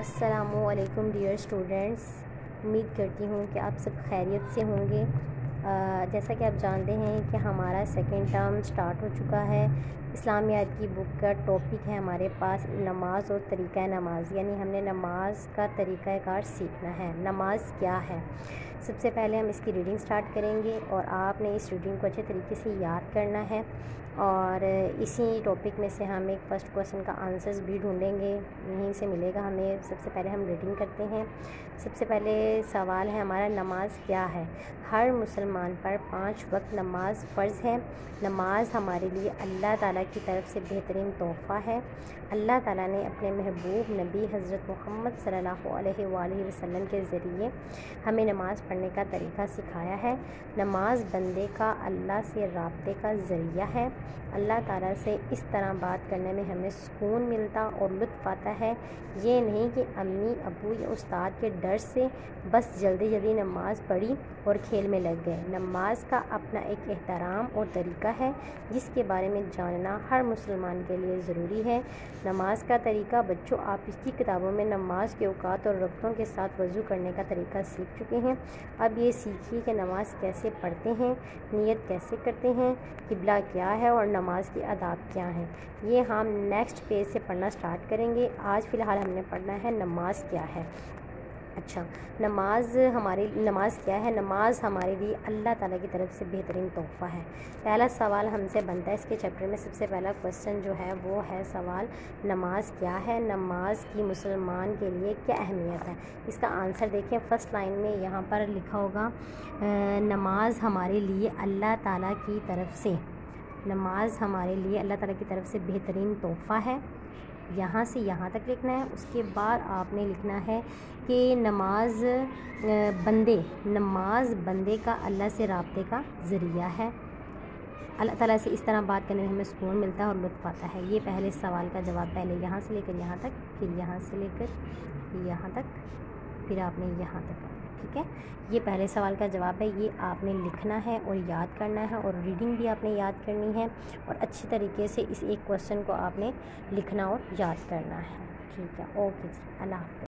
السلام علیکم dear students, امید کرتی ہوں کہ آپ سب خیریت سے ہوں گے۔ جیسا کہ آپ جانتے ہیں کہ ہمارا سیکنڈ ٹرم سٹارٹ ہو چکا ہے۔ اسلامیات کی بک کا ٹاپک ہے ہمارے پاس نماز اور طریقہ نماز، یعنی ہم نے نماز کا طریقہ کار سیکھنا ہے۔ نماز کیا ہے؟ سب سے پہلے ہم اس کی ریڈنگ سٹارٹ کریں گے اور آپ نے اس ریڈنگ کو اچھے طریقے سے یاد کرنا ہے، اور اسی ٹاپک میں سے ہم ایک فرسٹ کویسچن کا آنسرز بھی ڈھونڈیں گے، یہیں سے ملے گا ہمیں۔ سب سے پہلے ہم ریڈنگ کرتے ہیں۔ سب سے پہلے سوال ہے ہمارا، نماز کیا ہے؟ ہر مسلمان پر 5 وقت نماز فرض ہے۔ نماز ہمارے لیے اللہ تعالیٰ کی طرف سے بہترین تحفہ ہے۔ اللہ تعالیٰ نے اپنے محبوب نبی حضرت محمد صلی اللہ علیہ وآلہ وسلم کے ذریعے ہمیں نماز پڑھنے کا طریقہ سکھایا ہے۔ نماز بندے کا اللہ سے رابطے کا ذریعہ ہے۔ اللہ تعالیٰ سے اس طرح بات کرنے میں ہمیں سکون ملتا اور لطف آتا ہے، یہ نہیں کہ امی ابو یا استاد کے ڈر سے بس جلدی جلدی نماز پڑھی اور کھیل میں لگ گئے۔ نماز کا اپنا ایک احترام اور طریقہ ہے جس کے بارے میں جاننا ہر مسلمان کے لیے ضروری ہے۔ نماز کا طریقہ بچوں، آپ اس کی کتابوں میں نماز کے اوقات اور رکعتوں کے ساتھ وضو کرنے کا طریقہ سیکھ چکے ہیں۔ اب یہ سیکھیے کہ نماز کیسے پڑھتے ہیں، نیت کیسے کرتے ہیں، قبلہ کیا ہے اور نماز کے آداب کیا ہیں۔ یہ ہم نیکسٹ پیج سے پڑھنا سٹارٹ کریں گے۔ آج فی الحال ہم نے پڑھنا ہے نماز کیا ہے۔ اچھا، نماز کیا ہے؟ نماز ہمارے لیے اللہ تعالیٰ کی طرف سے بہترین تحفہ ہے۔ پہلا سوال ہم سے بنتا ہے اس کے چیپٹر میں، سب سے پہلا کویسچن جو ہے وہ ہے سوال، نماز کیا ہے؟ نماز کی مسلمان کے لیے کیا اہمیت ہے؟ اس کا آنسر دیکھیں، فرسٹ لائن میں یہاں پر لکھا ہوگا نماز ہمارے لیے اللہ تعالیٰ کی طرف سے، نماز ہمارے لیے اللہ تعالیٰ کی طرف سے بہترین تحفہ ہے۔ یہاں سے یہاں تک لکھنا ہے۔ اس کے بعد آپ نے لکھنا ہے کہ نماز بندے کا اللہ سے رابطے کا ذریعہ ہے۔ اللہ تعالیٰ سے اس طرح بات کرنے میں ہمیں سکون ملتا ہے اور لطف آتا ہے۔ یہ پہلے سوال کا جواب، پہلے یہاں سے لے کر یہاں تک، پھر یہاں سے لے کر یہاں تک، پھر آپ نے یہاں تک، ٹھیک ہے؟ یہ پہلے سوال کا جواب ہے، یہ آپ نے لکھنا ہے اور یاد کرنا ہے، اور ریڈنگ بھی آپ نے یاد کرنی ہے، اور اچھی طریقے سے اس ایک کویسچن کو آپ نے لکھنا اور یاد کرنا ہے، ٹھیک ہے؟ اوکے جی، اللہ حافظ۔